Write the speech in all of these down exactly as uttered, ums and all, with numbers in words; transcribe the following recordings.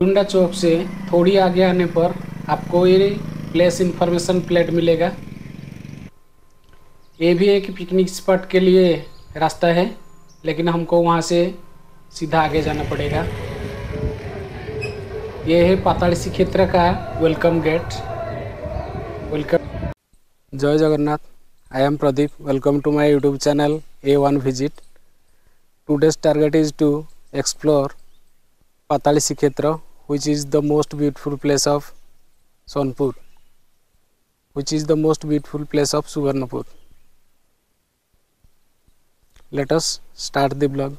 गोविंदा चौक से थोड़ी आगे आने पर आपको ये प्लेस इंफॉर्मेशन प्लेट मिलेगा। ये भी एक पिकनिक स्पॉट के लिए रास्ता है, लेकिन हमको वहाँ से सीधा आगे जाना पड़ेगा। ये है पाताल श्रीक्षेत्र का welcome gate. Welcome. Jai Jagannath. I am Pradeep. Welcome to my YouTube channel A one visit. Today's target is to explore Patal Shrikshetra, which is the most beautiful place of Sonpur, which is the most beautiful place of Subarnapur. Let us start the vlog.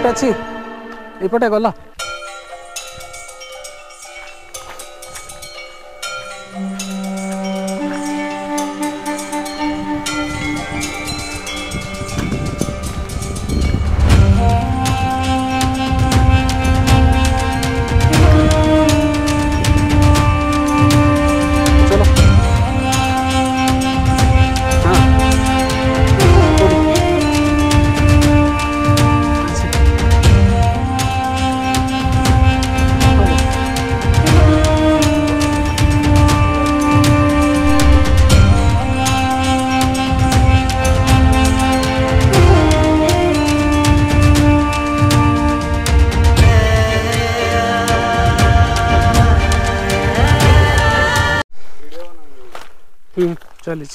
Lift अच्छी एपटे गल चली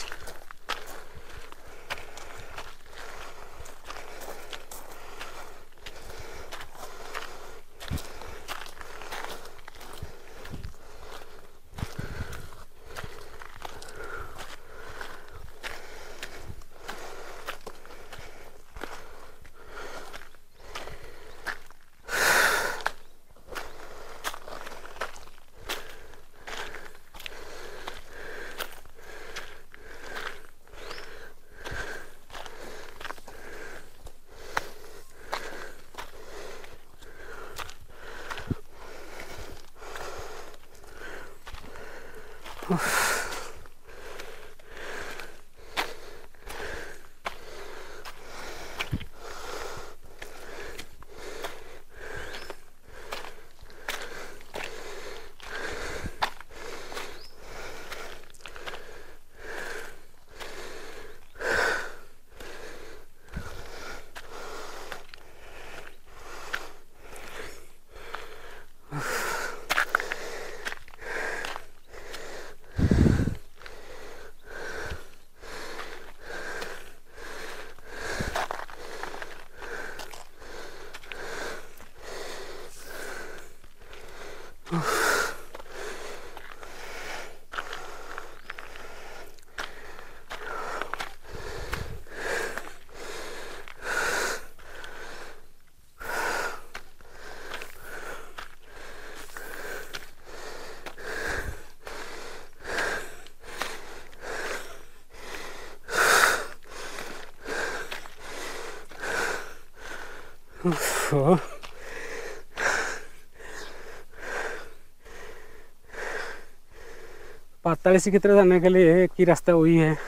पाताली श्रीक्षेत्र जाने के लिए एक ही रास्ता वही है।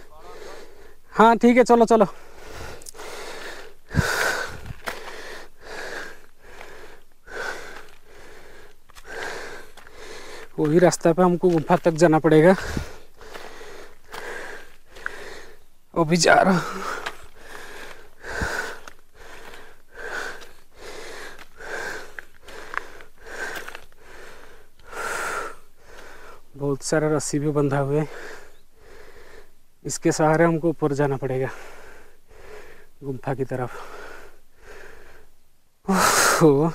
हाँ ठीक है, चलो चलो। वही रास्ता पे हमको गुफा तक जाना पड़ेगा। अभी जा रहा हूँ। बहुत सारा रस्सी भी बंधा हुआ है, इसके सहारे हमको ऊपर जाना पड़ेगा गुम्फा की तरफ। ओह,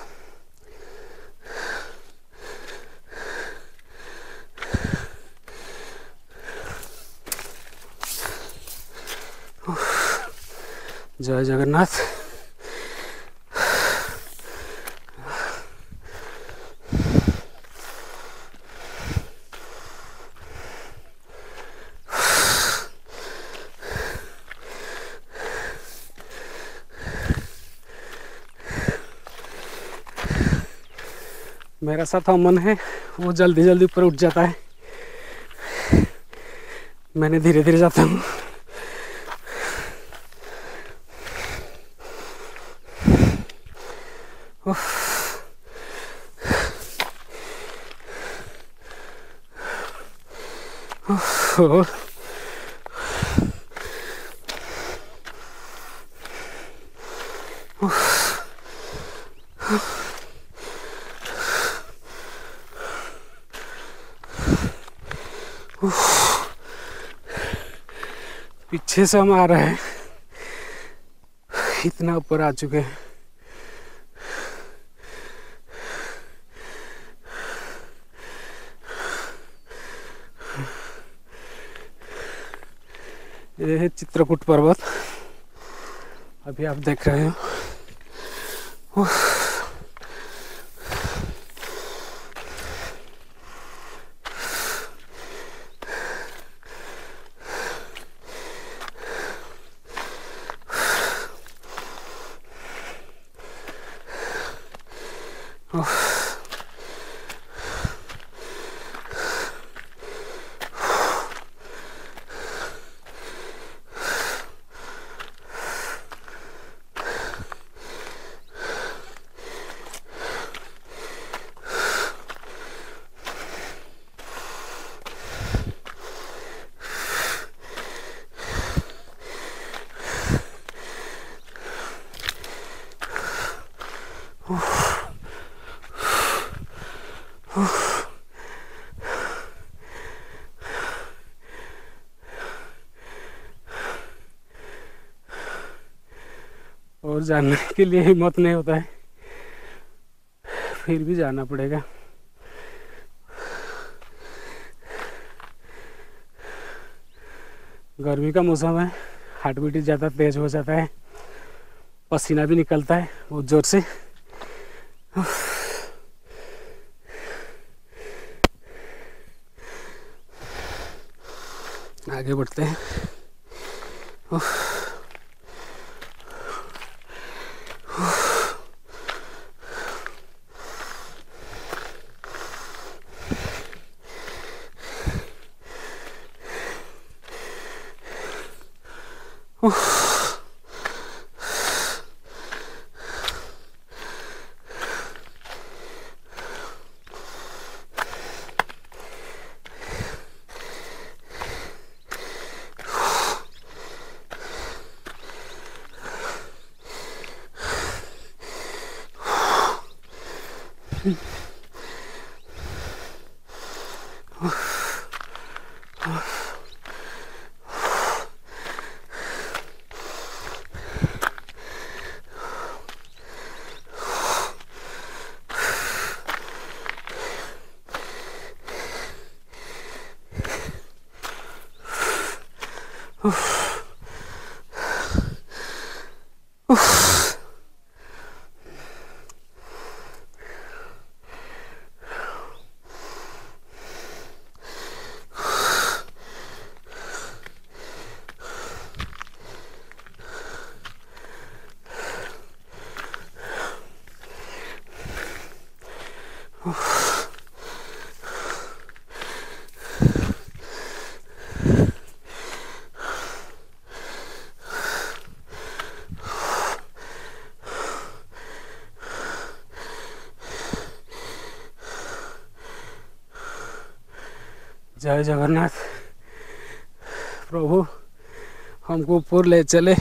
जय जगन्नाथ। मेरा साथ अमन है, वो जल्दी जल्दी ऊपर उठ जाता है, मैंने धीरे धीरे जाता हूँ। Oh. पीछे से हम आ रहे हैं, इतना ऊपर आ चुके हैं। यह है चित्रकूट पर्वत, अभी आप देख रहे हो। और जानने के लिए हिम्मत नहीं होता है, फिर भी जाना पड़ेगा। गर्मी का मौसम है, हार्ट बीट ज़्यादा तेज हो जाता है, पसीना भी निकलता है बहुत ज़ोर से। आगे बढ़ते हैं। जय जगन्नाथ प्रभु, हमको ऊपर ले चले।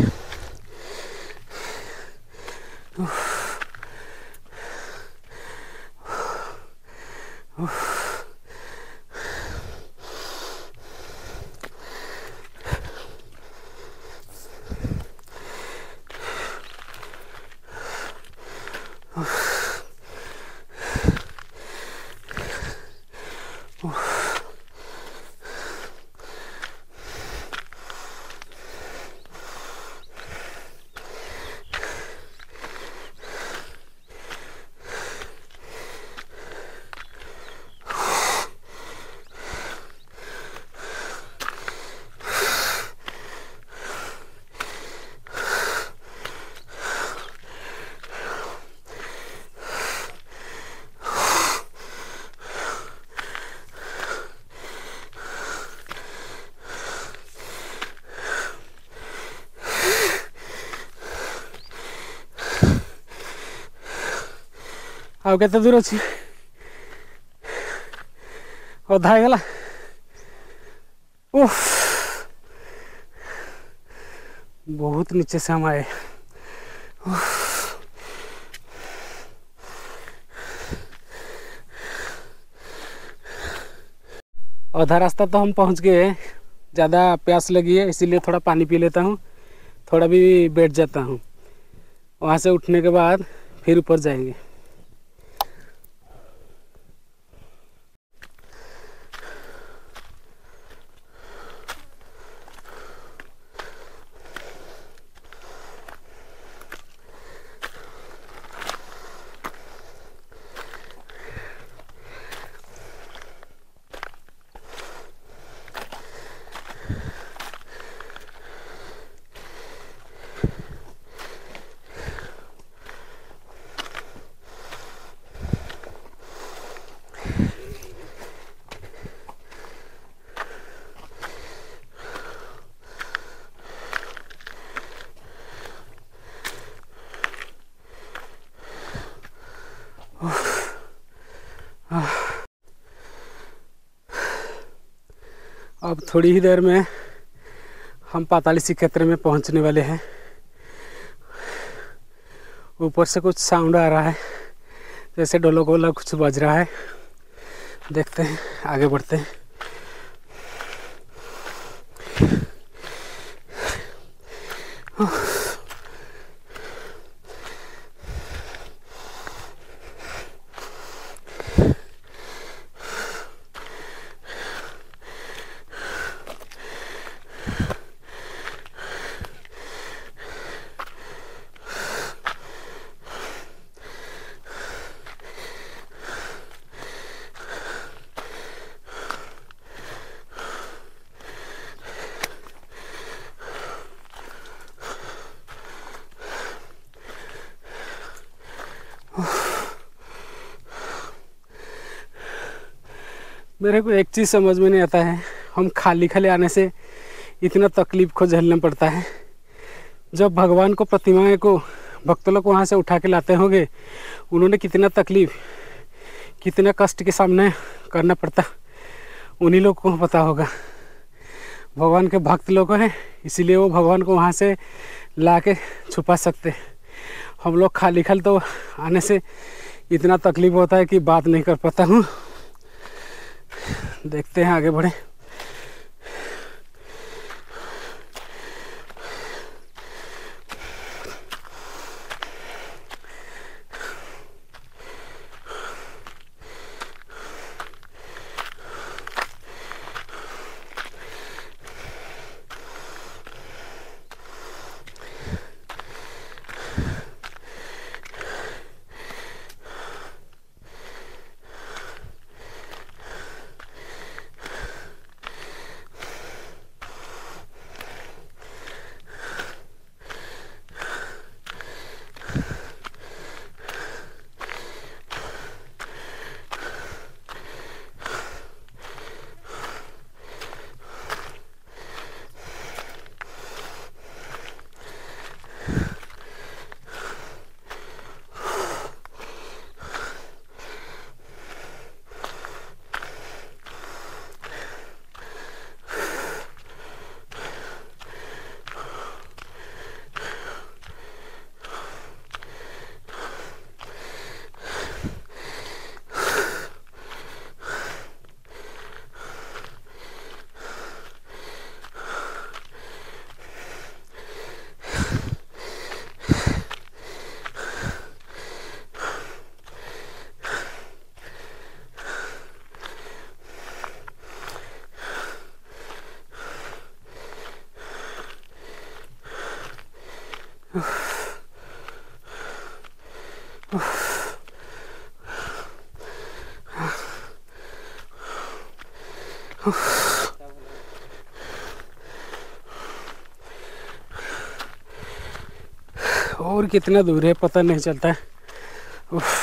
ଆଉ କେତେ ଦୂର ଅଛି? ଅଧା ହେଇଗଲା। उफ, बहुत नीचे से हम आए। आधा रास्ता तो हम पहुंच गए। ज़्यादा प्यास लगी है इसीलिए थोड़ा पानी पी लेता हूँ, थोड़ा भी बैठ जाता हूँ। वहाँ से उठने के बाद फिर ऊपर जाएंगे। अब थोड़ी ही देर में हम पाताली श्रीक्षेत्र में पहुंचने वाले हैं। ऊपर से कुछ साउंड आ रहा है, जैसे ढोलक वोलक कुछ बज रहा है। देखते हैं, आगे बढ़ते हैं। मेरे को एक चीज़ समझ में नहीं आता है, हम खाली खाली आने से इतना तकलीफ को झेलना पड़ता है। जब भगवान को प्रतिमाएं को भक्त लोग वहाँ से उठा के लाते होंगे, उन्होंने कितना तकलीफ कितना कष्ट के सामने करना पड़ता, उन्हीं लोग को पता होगा। भगवान के भक्त लोग हैं, इसीलिए वो भगवान को वहाँ से ला के छुपा सकते। हम लोग खाली खाली तो आने से इतना तकलीफ होता है कि बात नहीं कर पाता हूँ। देखते हैं, आगे बढ़े। और कितना दूर है पता नहीं चलता है। उफ।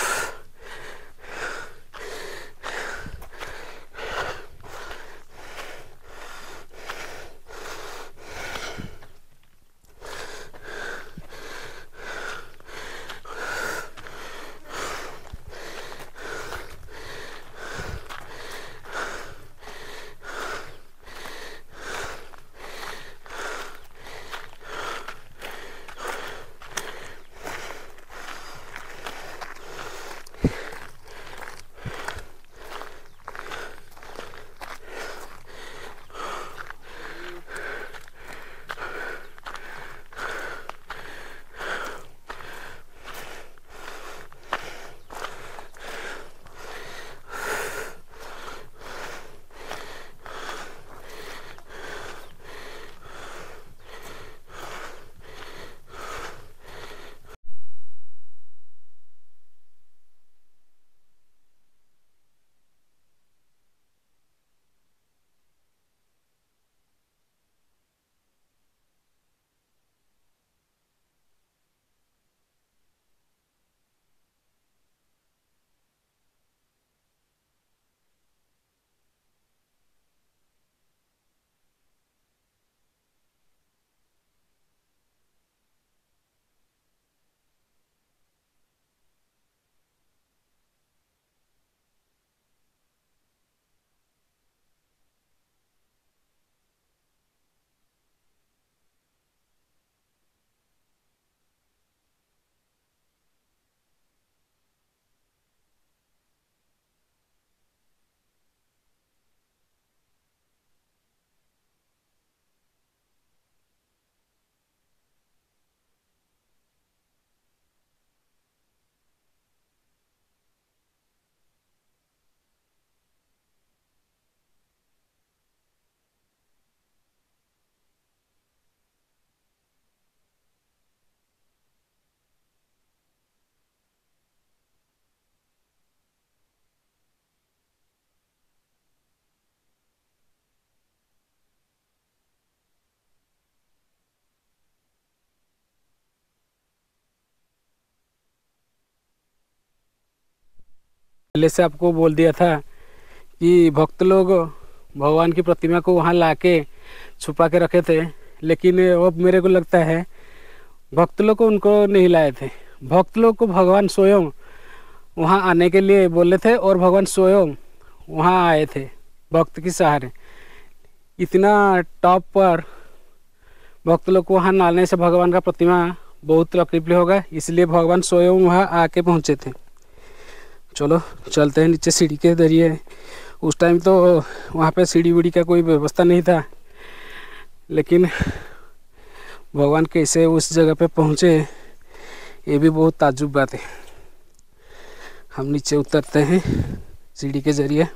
पहले से आपको बोल दिया था कि भक्त लोग भगवान की प्रतिमा को वहाँ लाके छुपा के रखे थे, लेकिन अब मेरे को लगता है भक्त लोग को उनको नहीं लाए थे। भक्त लोग को भगवान स्वयं वहाँ आने के लिए बोले थे और भगवान स्वयं वहाँ आए थे भक्त के सहारे। इतना टॉप पर भक्त लोग को वहाँ लाने से भगवान का प्रतिमा बहुत तकलीफ होगा, इसलिए भगवान स्वयं वहाँ आके पहुँचे थे। चलो चलते हैं नीचे सीढ़ी के जरिए। उस टाइम तो वहाँ पे सीढ़ी वीढ़ी का कोई व्यवस्था नहीं था, लेकिन भगवान कैसे उस जगह पे पहुँचे ये भी बहुत ताज्जुब बात है। हम नीचे उतरते हैं सीढ़ी के जरिए।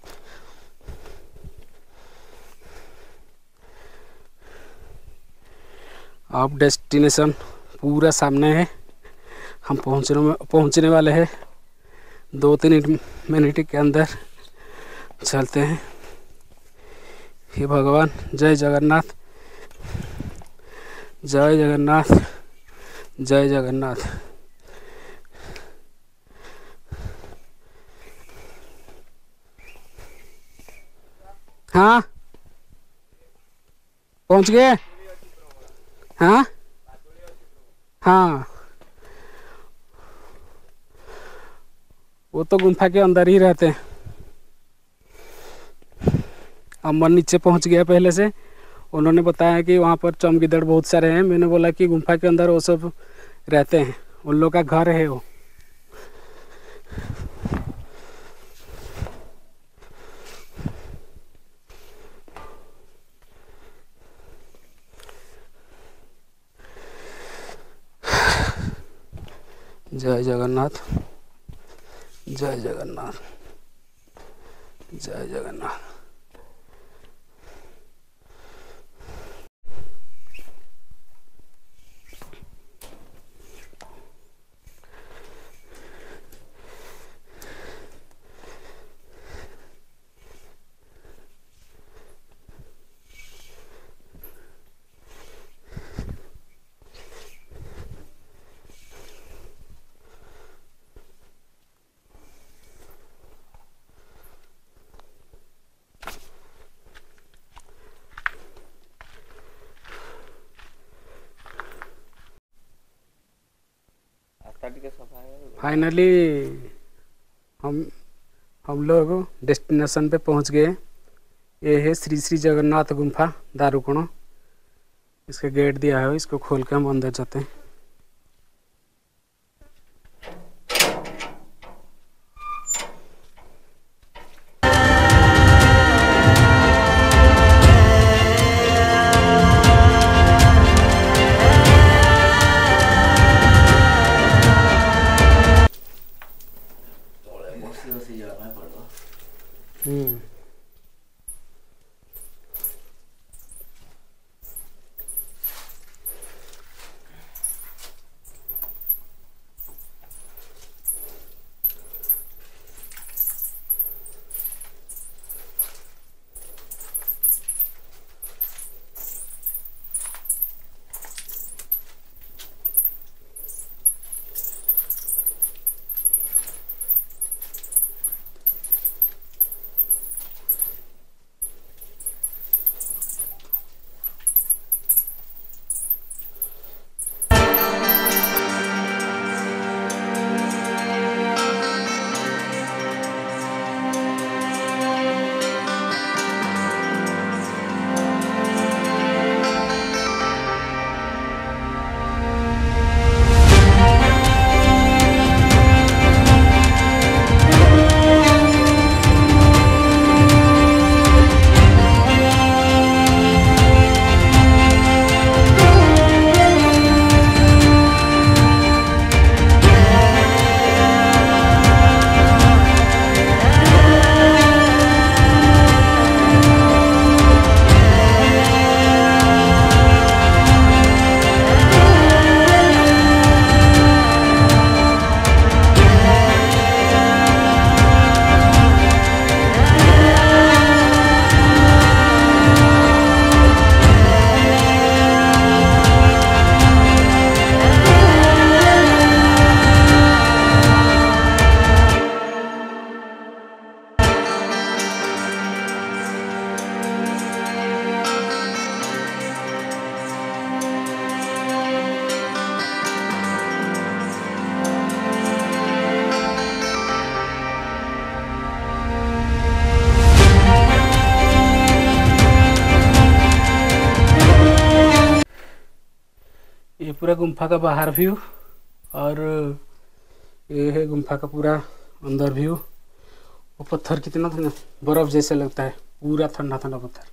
अब डेस्टिनेशन पूरा सामने है, हम पहुँचने में पहुँचने वाले हैं दो तीन मिनट के अंदर। चलते हैं। हे भगवान, जय जगन्नाथ, जय जगन्नाथ, जय जगन्नाथ। हाँ पहुंच गए। हाँ हाँ, वो तो गुम्फा के अंदर ही रहते हैं। अमन नीचे पहुंच गया पहले से। उन्होंने बताया कि वहाँ पर चमगीदड़ बहुत सारे हैं। मैंने बोला कि गुम्फा के अंदर वो सब रहते हैं, उन लोग का घर है वो। जय जगन्नाथ, जय जगन्नाथ, जय जगन्नाथ। फाइनली हम हम लोग डेस्टिनेशन पे पहुंच गए। ये है श्री श्री जगन्नाथ गुम्फा दारुकोण। इसका गेट दिया है, इसको खोल के हम अंदर जाते हैं। हम्म पूरा गुम्फा का बाहर व्यू और ये है गुम्फा का पूरा अंदर व्यू। वो पत्थर कितना था, बर्फ जैसे लगता है, पूरा ठंडा ठंडा पत्थर।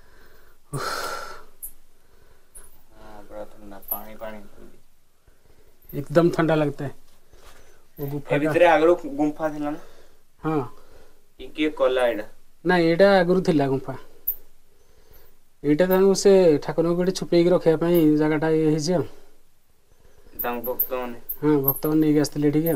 पानी पानी एकदम ठंडा लगता है वो गुफा भितर आगरो गुम्फा थिला ना। हां ई के कोला एडा ना एडा आगरो थिला गुम्फा। एटा तानु से ठाकुर को छुपेई के रखिया पई जगहटा ये हिजे तांग भक्त माने। हां भक्त माने नेगे आस्ते ठीक है।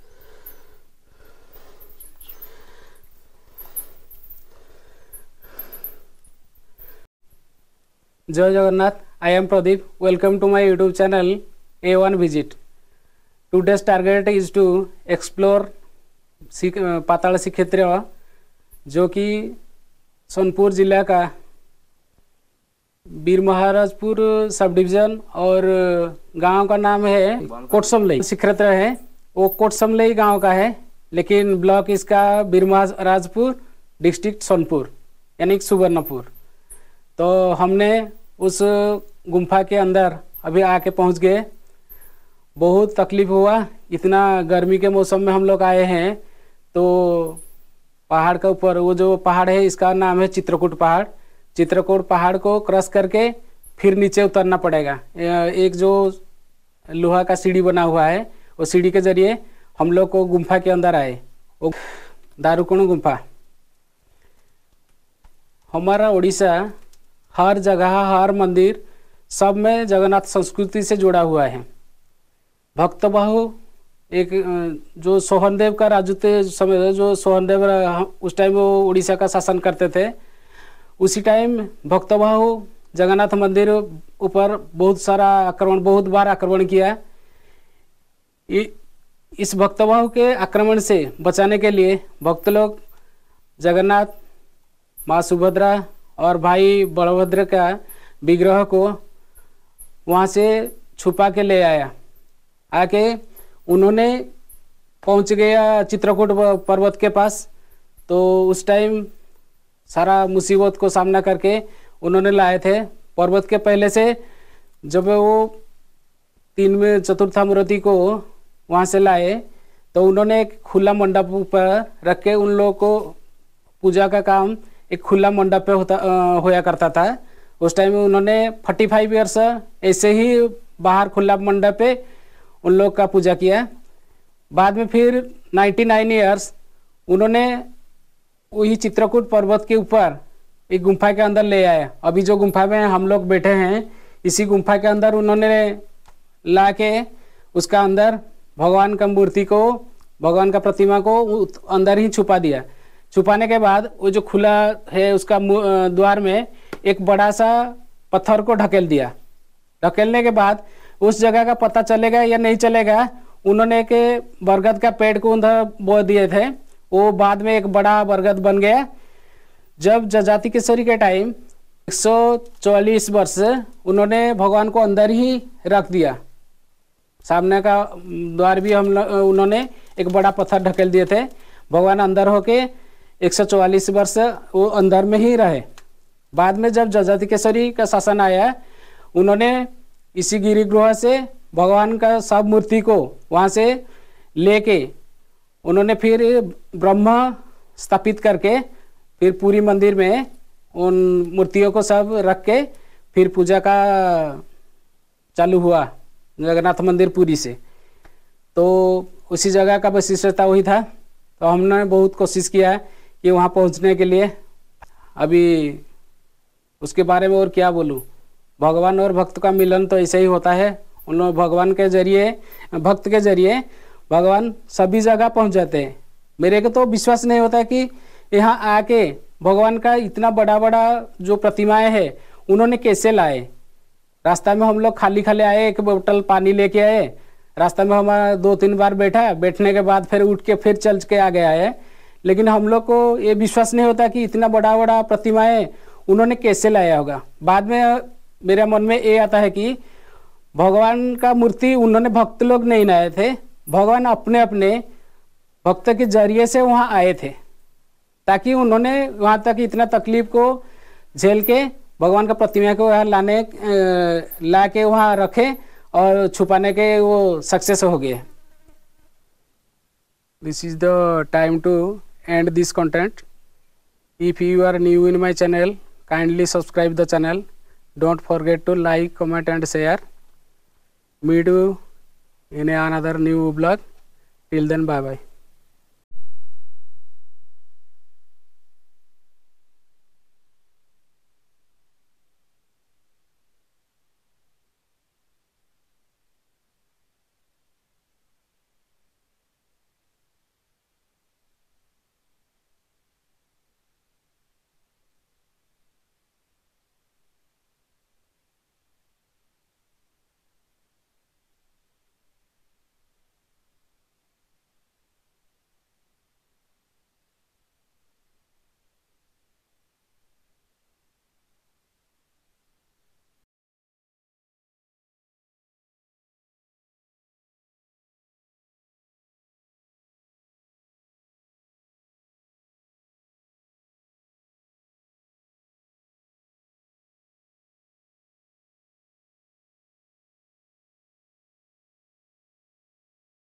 जय Jagannath, I am Pradeep. Welcome to my YouTube channel A one Visit. Today's target is to explore पाताल श्रीक्षेत्र, जो कि सोनपुर जिला का बीर महाराजपुर सब डिवीजन और गांव का नाम है कोटसमलई श्रीक्षेत्र है। वो कोटसमलई गांव का है, लेकिन ब्लॉक इसका बीर महाराजपुर, डिस्ट्रिक्ट सोनपुर यानी सुवर्णपुर। तो हमने उस गुम्फा के अंदर अभी आके पहुंच गए। बहुत तकलीफ हुआ, इतना गर्मी के मौसम में हम लोग आए हैं। तो पहाड़ के ऊपर, वो जो पहाड़ है इसका नाम है चित्रकूट पहाड़। चित्रकूट पहाड़ को क्रॉस करके फिर नीचे उतरना पड़ेगा। एक जो लोहा का सीढ़ी बना हुआ है, वो सीढ़ी के जरिए हम लोग को गुम्फा के अंदर आए। वो दारुकुंड गुम्फा। हमारा उड़ीसा हर जगह, हर मंदिर सब में जगन्नाथ संस्कृति से जुड़ा हुआ है। भक्त बाहु एक जो सोहनदेव का राजत्व समय, जो सोहनदेव उस टाइम वो उड़ीसा का शासन करते थे, उसी टाइम भक्त बाहु जगन्नाथ मंदिर ऊपर बहुत सारा आक्रमण, बहुत बार आक्रमण किया। इस भक्त बाहु के आक्रमण से बचाने के लिए भक्त लोग जगन्नाथ, माँ सुभद्रा और भाई बलभद्र का विग्रह को वहाँ से छुपा के ले आया। आके उन्होंने पहुँच गया चित्रकूट पर्वत के पास। तो उस टाइम सारा मुसीबत को सामना करके उन्होंने लाए थे। पर्वत के पहले से जब वो तीन में चतुर्था मूर्ति को वहाँ से लाए, तो उन्होंने एक खुला मंडप पर रख के उन लोगों को पूजा का काम एक खुला मंडप पे होता होया करता था। उस टाइम में उन्होंने पैंतालीस ईयर्स ऐसे ही बाहर खुला मंडप पे उन लोग का पूजा किया। बाद में फिर निन्यानवे ईयर्स उन्होंने वही चित्रकूट पर्वत के ऊपर एक गुम्फा के अंदर ले आया। अभी जो गुम्फा में हम लोग बैठे हैं, इसी गुम्फा के अंदर उन्होंने ला के उसका अंदर भगवान का मूर्ति को, भगवान का प्रतिमा को अंदर ही छुपा दिया। छुपाने के बाद वो जो खुला है उसका द्वार में एक बड़ा सा पत्थर को ढकेल दिया। ढकेलने के बाद उस जगह का पता चलेगा या नहीं चलेगा, उन्होंने एक बरगद का पेड़ को उधर बो दिए थे। वो बाद में एक बड़ा बरगद बन गया। जब जजाति केसरी के टाइम एक सौ चौवालीस वर्ष उन्होंने भगवान को अंदर ही रख दिया। सामने का द्वार भी हम उन्होंने एक बड़ा पत्थर ढकेल दिए थे। भगवान अंदर होके एक सौ चौवालीस वर्ष वो अंदर में ही रहे। बाद में जब जजाति केसरी का शासन आया, उन्होंने इसी गिरिगृह से भगवान का सब मूर्ति को वहाँ से लेके उन्होंने फिर ब्रह्म स्थापित करके फिर पूरी मंदिर में उन मूर्तियों को सब रख के फिर पूजा का चालू हुआ जगन्नाथ मंदिर पुरी से। तो उसी जगह का विशिष्टता वही था। तो हमने बहुत कोशिश किया कि वहाँ पहुँचने के लिए। अभी उसके बारे में और क्या बोलूँ, भगवान और भक्त का मिलन तो ऐसे ही होता है। उन लोग भगवान के जरिए, भक्त के जरिए भगवान सभी जगह पहुँच जाते हैं। मेरे को तो विश्वास नहीं होता कि यहाँ आके भगवान का इतना बड़ा बड़ा जो प्रतिमाएं है उन्होंने कैसे लाए। रास्ता में हम लोग खाली खाली आए, एक बोतल पानी लेके आए। रास्ता में हमारा दो तीन बार बैठा, बैठने के बाद फिर उठ के फिर चल के आ गया है। लेकिन हम लोग को ये विश्वास नहीं होता कि इतना बड़ा बड़ा प्रतिमाएं उन्होंने कैसे लाया होगा। बाद में मेरे मन में ये आता है कि भगवान का मूर्ति उन्होंने भक्त लोग नहीं लाए थे, भगवान अपने अपने भक्त के जरिए से वहाँ आए थे, ताकि उन्होंने वहाँ तक इतना तकलीफ को झेल के भगवान का प्रतिमा को वहाँ लाने ला के वहाँ रखे और छुपाने के वो सक्सेस हो गए। This is the time to end this content. If you are new in my channel, kindly subscribe the channel. Don't forget to like, comment and share. Meet you in another new vlog. Till then, bye bye.